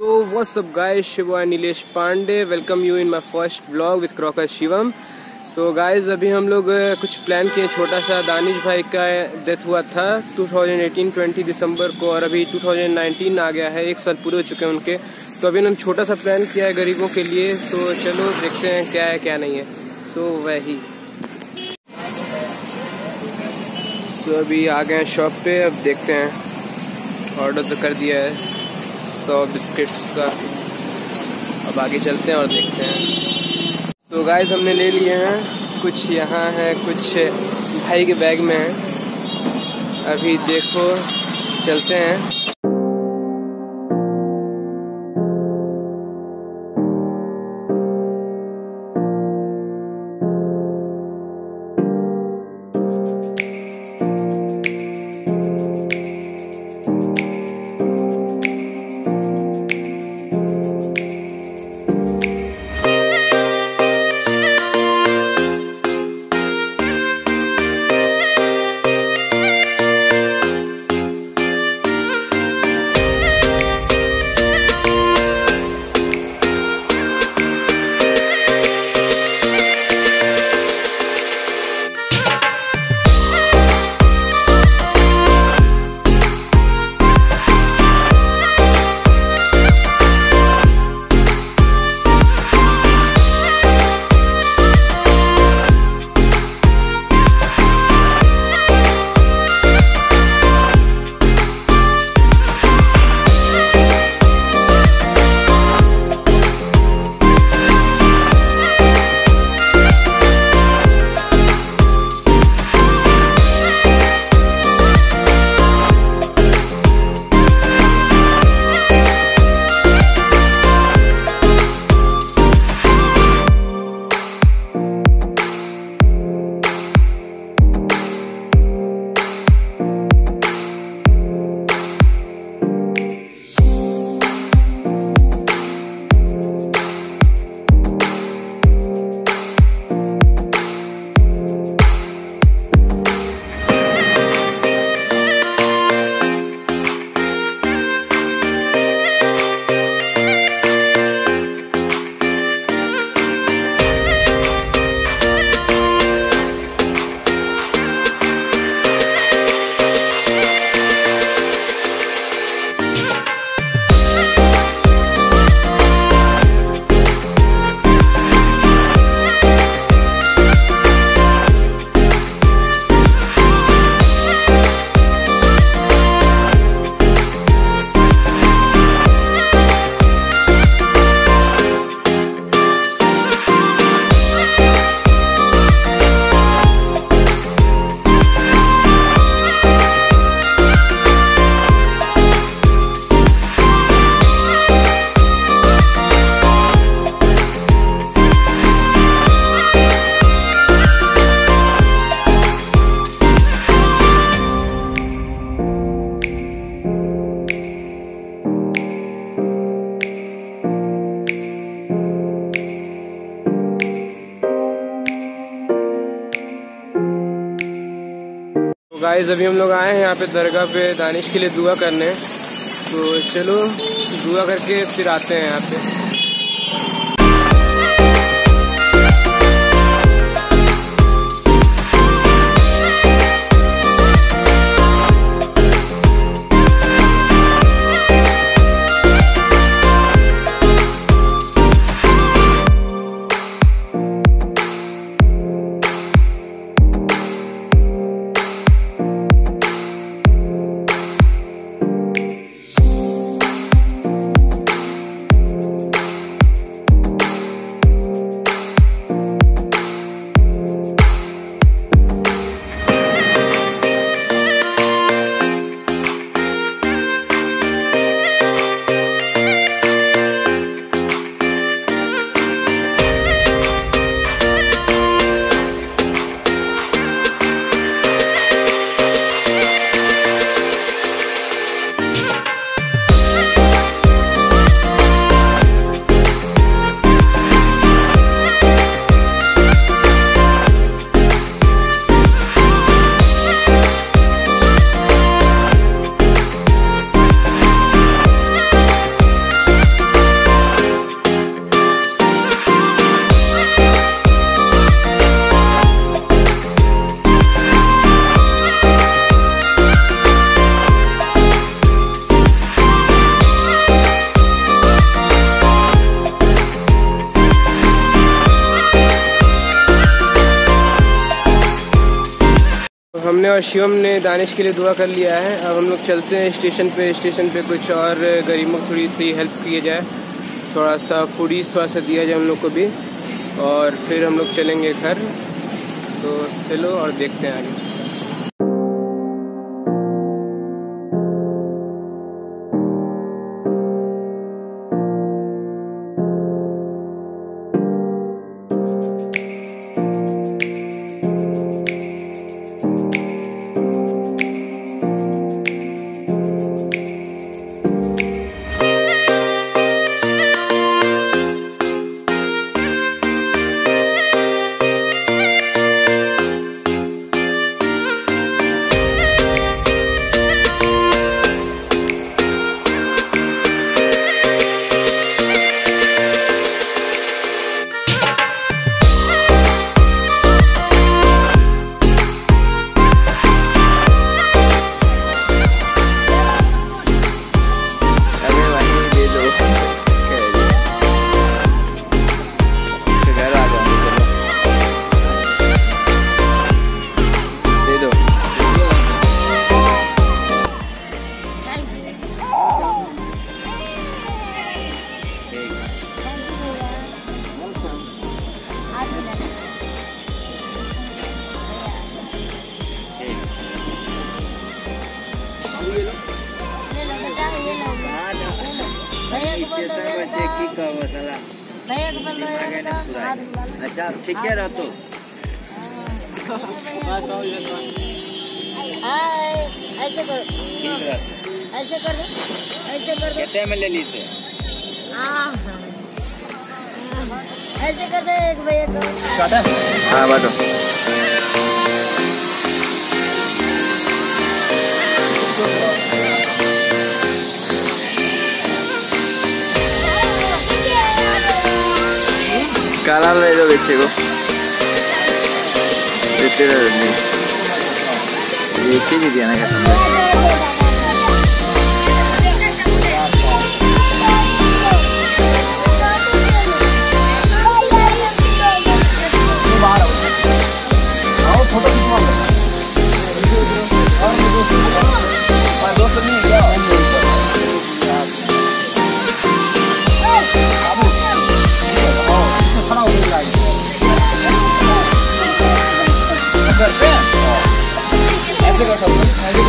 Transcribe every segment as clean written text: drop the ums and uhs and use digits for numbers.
So what's up guys, Shiva and Neelesh Pandey, welcome you in my first vlog with Crocker Shivam. So guys, अभी हम लोग कुछ plan किए छोटा सा। दानिश भाई का डेथ हुआ था 2018 20 दिसंबर को और अभी 2019 आ गया है, 1 साल पूरे हो चुके हैं उनके। तो अभी हम छोटा सा प्लान किया है गरीबों के लिए। सो चलो देखते हैं क्या है क्या नहीं है। सो वही अभी आ गए हैं शॉप पे, अब देखते हैं। ऑर्डर तो कर दिया है 100 बिस्किट्स का, अब आगे चलते हैं और देखते हैं। तो गाइस हमने ले लिए हैं, कुछ यहाँ है, कुछ भाई के बैग में है। अभी देखो चलते हैं। गाइस अभी हम लोग आए हैं यहाँ पे दरगाह पे दानिश के लिए दुआ करने। तो चलो दुआ करके फिर आते हैं यहाँ पे। और शिवम ने दानिश के लिए दुआ कर लिया है। अब हम लोग चलते हैं स्टेशन पे कुछ और गरीबों को थोड़ी सी हेल्प किया जाए, थोड़ा सा फूडीज थोड़ा सा दिया जाए उन लोग को भी, और फिर हम लोग चलेंगे घर। तो चलो और देखते हैं आगे। अच्छा ठीक है रहो तो ऐसे कर दो कितने में ले ली थे? ऐसे कर दो एक भैया को। हाँ बाटो काला ले दो बच्चे को, देते रहो एक ही दिया ना क्या ऐसे कर सकते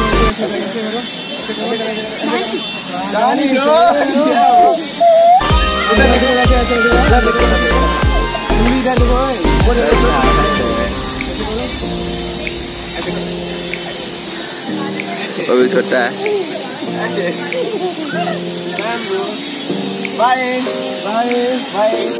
अभी छोटा है। Bye bye bye.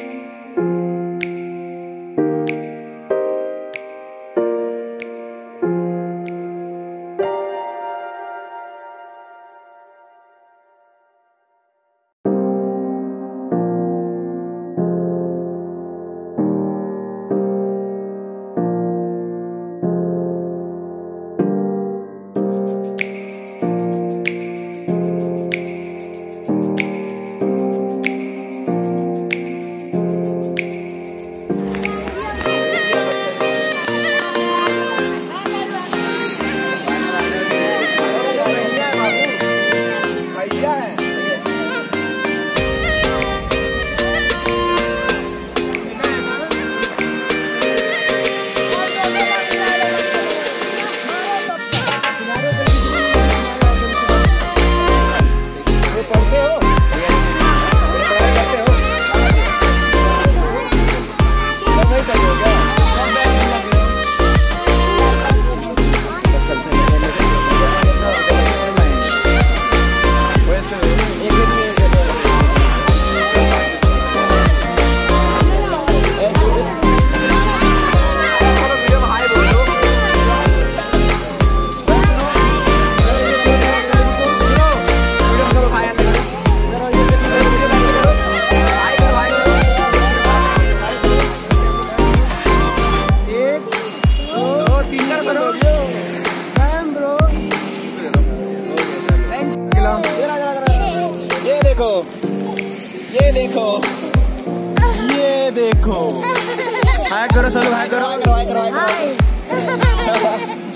ये देखो हाय करो, चलो हाय करो, हाय करो, हाय करो, हाय करो।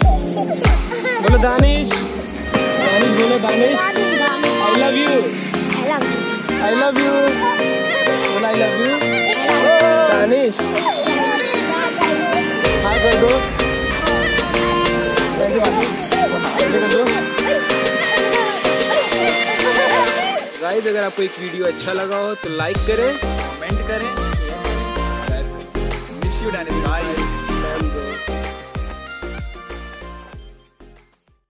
बोलो दानिश, दानिश बोलो Danish. I love you, I love you, बोलो आई लव यू। दानिश हाँ कर दो, ऐसे कर दो। गाइस अगर आपको एक वीडियो अच्छा लगा हो तो लाइक करें, कमेंट करें। मिस यू डैनिश भाई।